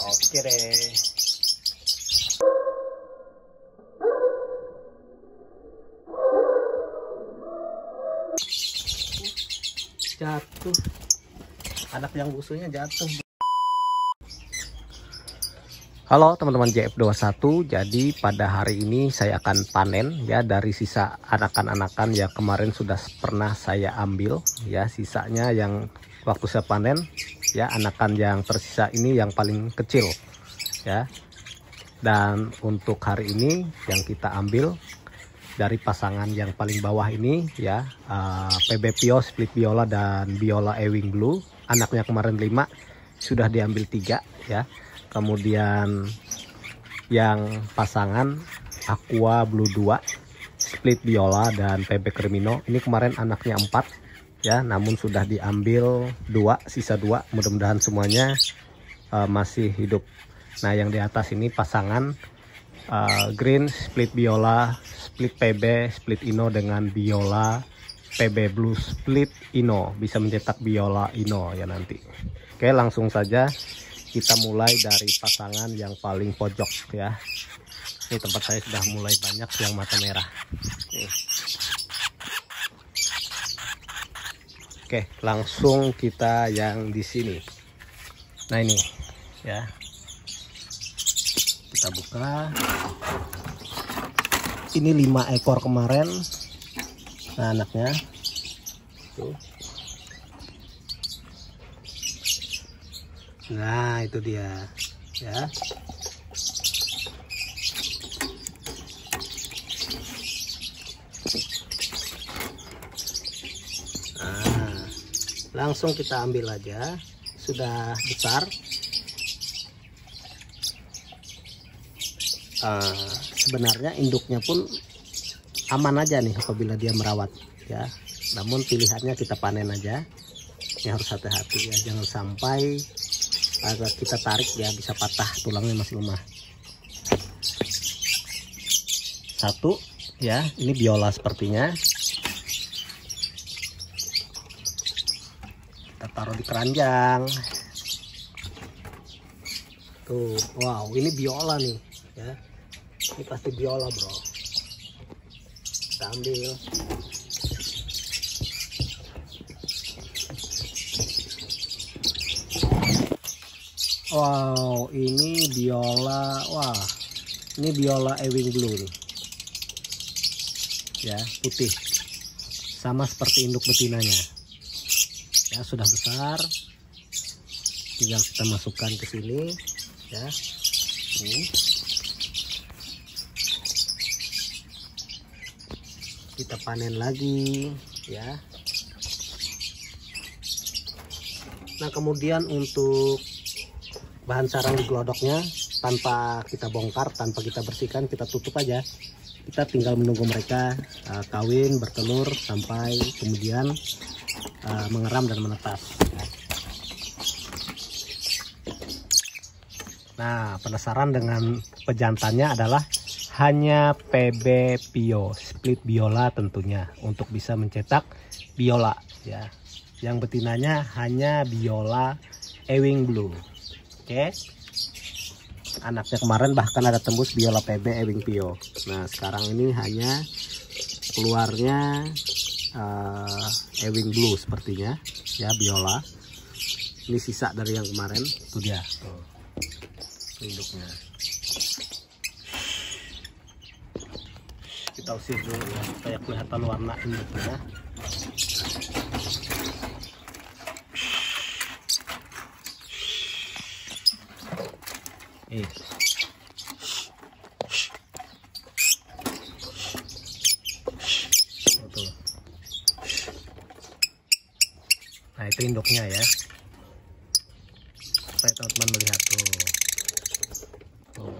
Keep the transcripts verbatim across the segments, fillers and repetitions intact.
Oke deh. Jatuh. Anak yang busunya jatuh. Halo teman-teman J F dua puluh satu. Jadi pada hari ini saya akan panen ya dari sisa anakan-anakan yang kemarin sudah pernah saya ambil ya, sisanya yang waktu saya panen ya, anakan yang tersisa ini yang paling kecil ya. Dan untuk hari ini yang kita ambil dari pasangan yang paling bawah ini ya, uh, P B Pio, Split Biola dan Biola Ewing Blue. Anaknya kemarin lima, sudah diambil tiga ya. Kemudian yang pasangan Aqua Blue dua, Split Biola dan P B Cremino, ini kemarin anaknya empat ya, namun sudah diambil dua, sisa dua. Mudah-mudahan semuanya uh, masih hidup. Nah yang di atas ini pasangan uh, Green, Split Biola, Split P B, Split Ino dengan Biola P B Blue Split Ino, bisa mencetak Biola Ino ya nanti. Oke, langsung saja kita mulai dari pasangan yang paling pojok ya. Ini tempat saya sudah mulai banyak yang mata merah. Nih. Oke, langsung kita yang di sini. Nah ini ya, kita buka. Ini lima ekor kemarin. Nah anaknya tuh. Nah itu dia ya. Nah langsung kita ambil aja, sudah besar. Uh, sebenarnya induknya pun aman aja nih apabila dia merawat ya, namun pilihannya kita panen aja. Ini harus hati-hati ya, jangan sampai agak kita tarik ya bisa patah, tulangnya masih lemah. Satu ya, ini Biola sepertinya. Kita taruh di keranjang. Tuh, wow, ini Biola nih ya. Ini pasti Biola bro. Kita ambil. Wow, ini Biola, wah, ini Biola Ewing Blue nih, ya putih, sama seperti induk betinanya, ya sudah besar, tinggal kita masukkan ke sini, ya, ini, kita panen lagi, ya. Nah kemudian untuk bahan sarang di glodoknya, tanpa kita bongkar, tanpa kita bersihkan, kita tutup aja. Kita tinggal menunggu mereka uh, kawin, bertelur, sampai kemudian uh, mengeram dan menetas. Nah, penasaran dengan pejantannya adalah hanya P B Pio, Split Biola tentunya, untuk bisa mencetak Biola ya. Yang betinanya hanya Biola Ewing Blue. Oke, anaknya kemarin bahkan ada tembus Biola P B Ewing Pio. Nah sekarang ini hanya keluarnya uh, Ewing Blue sepertinya ya, Biola. Ini sisa dari yang kemarin, itu dia tuh induknya. Kita usir dulu ya supaya kelihatan warna induknya. Eh. Tuh. Nah itu induknya ya, supaya teman-teman melihat tuh. Tuh.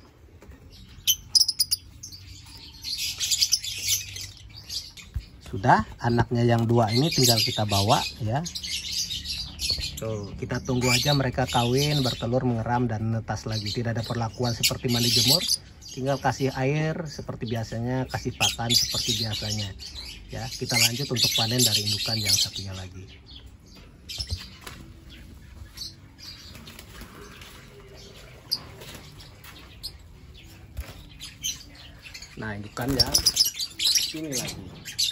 Sudah, anaknya yang dua ini tinggal kita bawa ya. Tuh, kita tunggu aja mereka kawin, bertelur, mengeram, dan menetas lagi. Tidak ada perlakuan seperti mandi jemur, tinggal kasih air seperti biasanya, kasih pakan seperti biasanya. Ya, kita lanjut untuk panen dari indukan yang satunya lagi. Nah bukan yang ini lagi.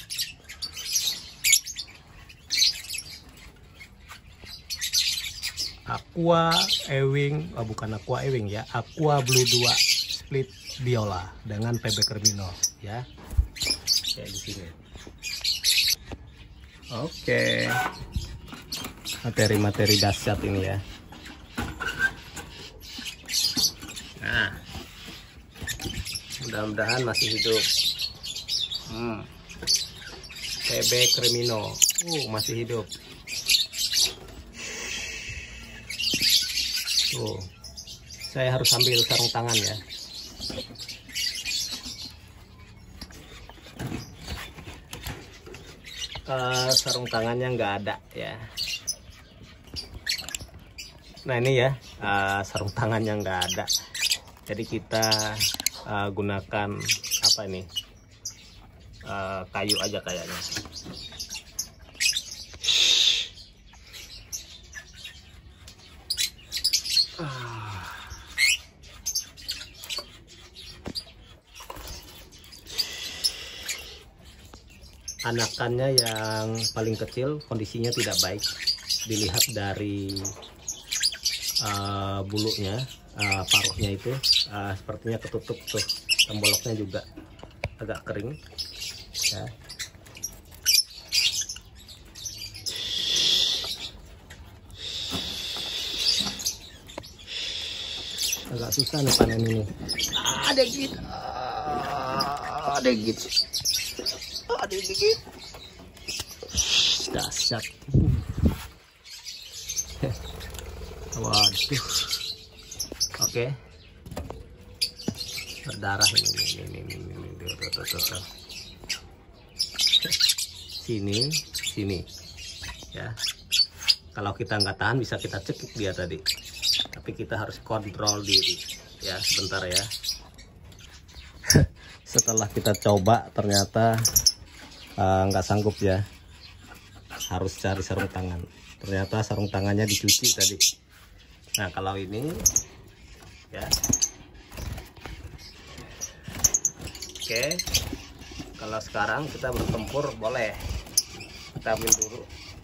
Aqua Ewing, oh bukan Aqua Ewing ya, Aqua Blue dua Split Biola dengan P B Crimino ya. Kayak di sini. Oke. Materi-materi dahsyat ini ya. Nah. Mudah-mudahan masih hidup. Hmm. P B Crimino. Uh, masih hidup. Tuh. Saya harus ambil sarung tangan ya. Uh, sarung tangannya nggak ada ya. Nah ini ya, uh, sarung tangannya nggak ada. Jadi kita uh, gunakan apa ini? Uh, kayu aja kayaknya. Anakannya yang paling kecil kondisinya tidak baik, dilihat dari uh, bulunya, uh, paruhnya itu uh, sepertinya ketutup tuh, temboloknya juga agak kering ya. Agak susah nih panen ini. Ada gitu, ada gitu. Ada dikit. Dahsyat. Waduh. Oke. Berdarah ini ini ini ini ini. Tuh, tuh, tuh. Sini, sini. Ya. Kalau kita nggak tahan bisa kita cekik dia tadi. Tapi kita harus kontrol diri. Ya, sebentar ya. Setelah kita coba ternyata nggak uh, sanggup ya, harus cari sarung tangan. Ternyata sarung tangannya dicuci tadi. Nah kalau ini ya, oke. Kalau sekarang kita bertempur boleh, kita ambil dulu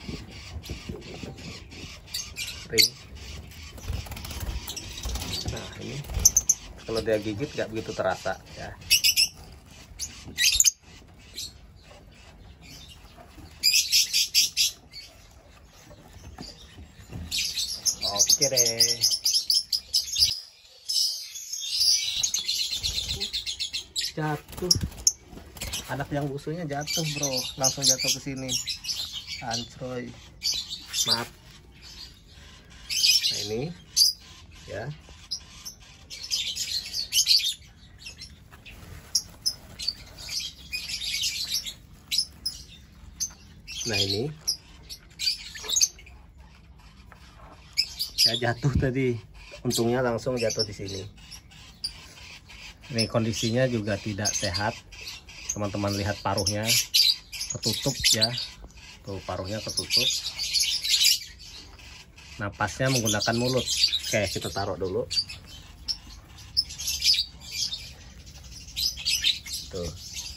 ring. Nah ini kalau dia gigit nggak begitu terasa ya. Oke deh. Jatuh. Anak yang busunya jatuh, bro. Langsung jatuh ke sini. Ancoy. Maaf. Nah ini ya. Nah ini. Ya jatuh tadi, untungnya langsung jatuh di sini. Ini kondisinya juga tidak sehat, teman-teman lihat paruhnya ketutup ya, tuh paruhnya ketutup. Napasnya menggunakan mulut. Oke, kita taruh dulu. Tuh.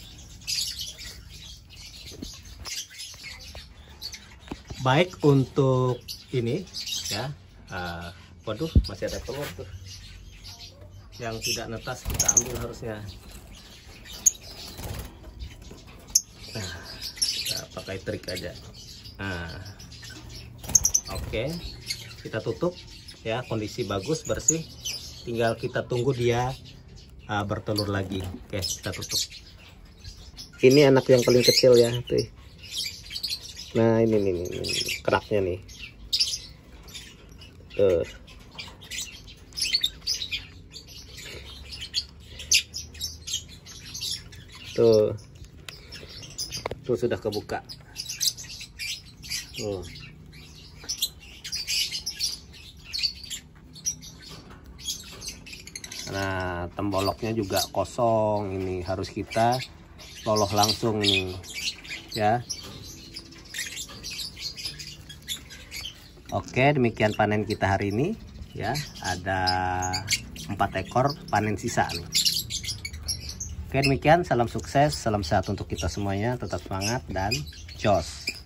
Baik untuk ini ya. Uh, waduh, masih ada telur tuh yang tidak netas, kita ambil harusnya. Nah, kita pakai trik aja. Nah, oke, okay. Kita tutup ya, kondisi bagus bersih, tinggal kita tunggu dia uh, bertelur lagi. Oke, okay, kita tutup. Ini anak yang paling kecil ya tuh. Nah ini nih, nih, nih keraknya nih. Tuh. Tuh. Tuh sudah kebuka. Tuh. Nah, temboloknya juga kosong, ini harus kita loloh langsung nih ya. Oke, demikian panen kita hari ini ya. Ada empat ekor panen sisa nih. Oke, demikian salam sukses, salam sehat untuk kita semuanya, tetap semangat dan jos.